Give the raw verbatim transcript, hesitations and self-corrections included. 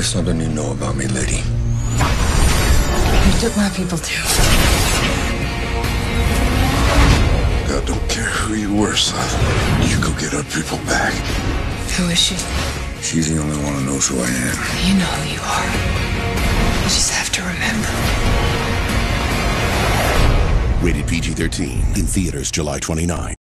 There's something you know about me, lady. You took my people too. God don't care who you were, son. You go get our people back. Who is she? She's the only one who knows who I am. You know who you are. You just have to remember. Rated P G thirteen. In theaters July twenty-ninth.